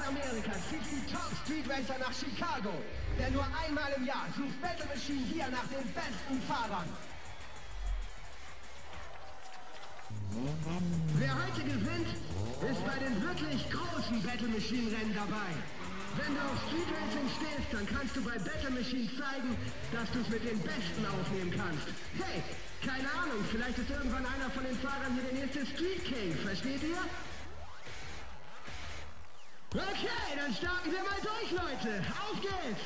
Amerika zieht die Top Street Racer nach Chicago. Denn nur einmal im Jahr sucht Battle Machine hier nach den besten Fahrern. Wer heute gewinnt, ist bei den wirklich großen Battle Machine Rennen dabei. Wenn du auf Street Racing stehst, dann kannst du bei Battle Machine zeigen, dass du es mit den Besten aufnehmen kannst. Hey, keine Ahnung, vielleicht ist irgendwann einer von den Fahrern hier der nächste Street King, versteht ihr? Okay, dann starten wir mal durch, Leute. Auf geht's!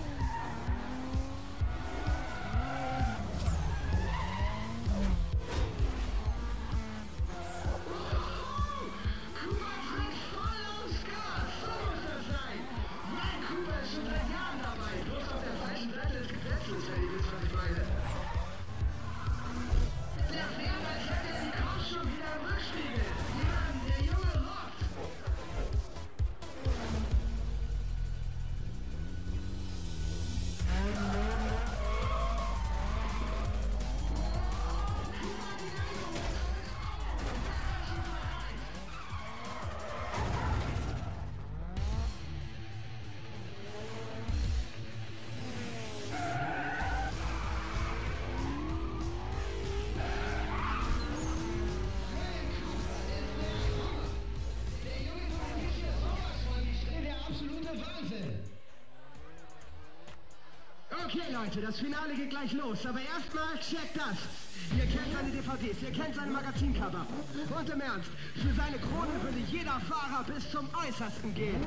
Schon seit Jahren dabei. Bloß auf der falschen Seite des Gesetzes, wenn ihr wisst, was ich meine. Der fährt, als hätte er die Kopf schon wieder im Rückspiegel. Mann, der Junge rockt. Okay, Leute, das Finale geht gleich los. Aber erstmal checkt das. Ihr kennt seine DVDs, ihr kennt seine Magazincover. Und im Ernst, für seine Krone würde jeder Fahrer bis zum Äußersten gehen.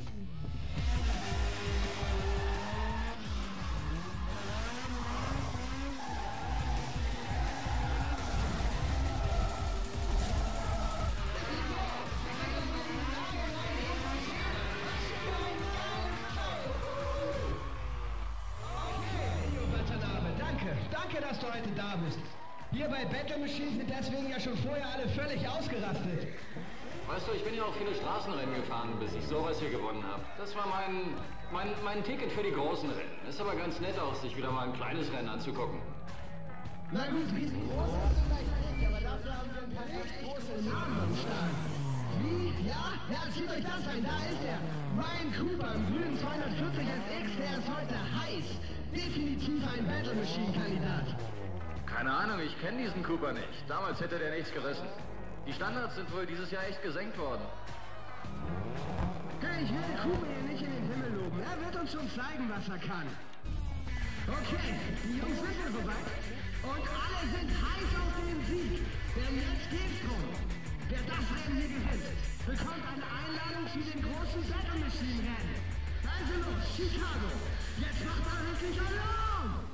Danke, dass du heute da bist. Wir bei Battle Machine sind deswegen ja schon vorher alle völlig ausgerastet. Weißt du, ich bin ja auch viele Straßenrennen gefahren, bis ich sowas hier gewonnen habe. Das war mein Ticket für die großen Rennen. Ist aber ganz nett auch, sich wieder mal ein kleines Rennen anzugucken. Na gut, riesengroß ist es vielleicht nicht, aber dafür haben wir ein paar echt große Namen am Start. Wie? Ja, zieht euch das rein, da ist er. Ryan Cooper im grünen 240 SX, der ist heute heiß. Definitiv ein Battle Machine-Kandidat. Keine Ahnung, ich kenne diesen Cooper nicht. Damals hätte der nichts gerissen. Die Standards sind wohl dieses Jahr echt gesenkt worden. Hey, ich will Cooper hier nicht in den Himmel loben. Er wird uns schon zeigen, was er kann. Okay, die Jungs sind ja soweit. Und alle sind heiß auf den Sieg. Denn jetzt geht's drum. Wer das Rennen hier gewinnt, bekommt eine Einladung zu den großen Battle Machine Rennen. Also los, Chicago. Jetzt macht mal wirklich Alarm!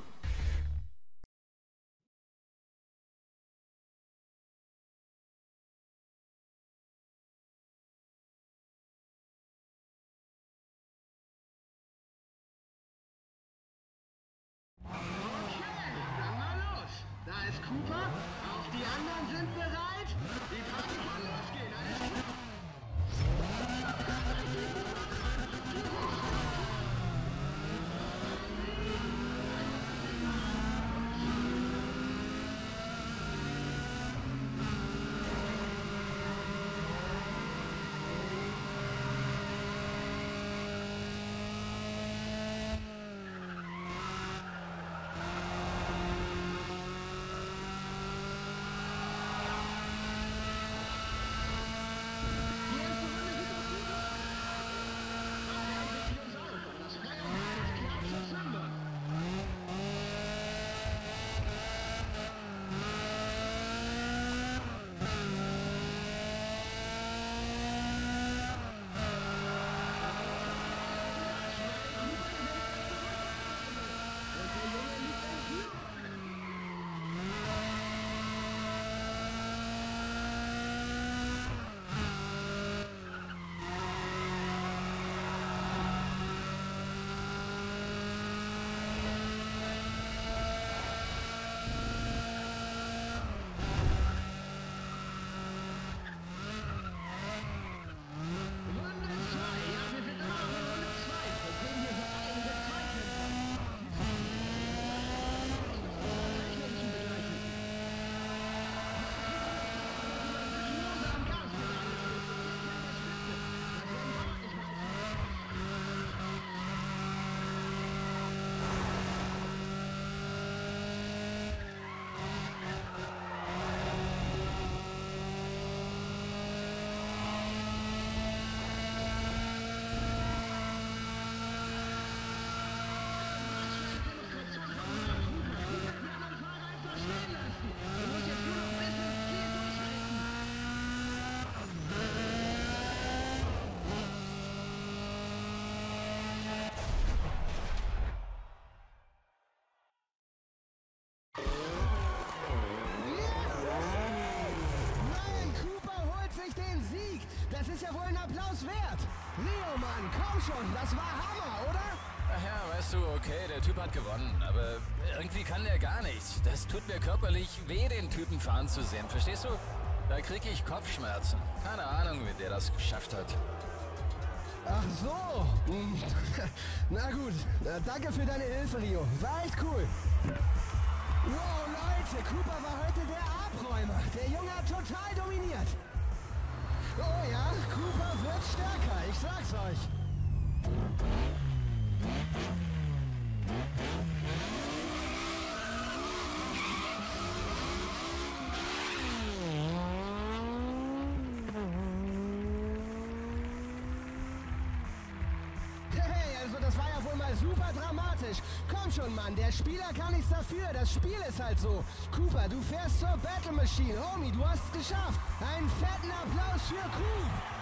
Okay, dann mal los. Da ist Cooper, auch die anderen sind bereit. Die Party kann losgehen, alles klar? ist ja wohl ein Applaus wert. Leo, Mann, komm schon, das war Hammer, oder? Ach ja, weißt du, okay, der Typ hat gewonnen, aber irgendwie kann der gar nichts. Das tut mir körperlich weh, den Typen fahren zu sehen, verstehst du? Da krieg ich Kopfschmerzen. Keine Ahnung, wie der das geschafft hat. Ach so. Na gut, danke für deine Hilfe, Rio. War echt cool. Wow, Leute, Cooper war heute der Abräumer. Der Junge hat total dominiert. Oh ja, Cooper wird stärker, ich sag's euch. Das war ja wohl mal super dramatisch. Komm schon, Mann, der Spieler kann nichts dafür. Das Spiel ist halt so. Cooper, du fährst zur Battle Machine. Homie, du hast es geschafft. Einen fetten Applaus für Coop.